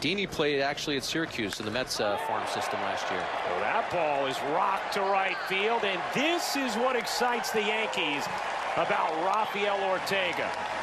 Dini played actually at Syracuse in the Mets farm system last year. Well, that ball is rocked to right field, and this is what excites the Yankees about Rafael Ortega.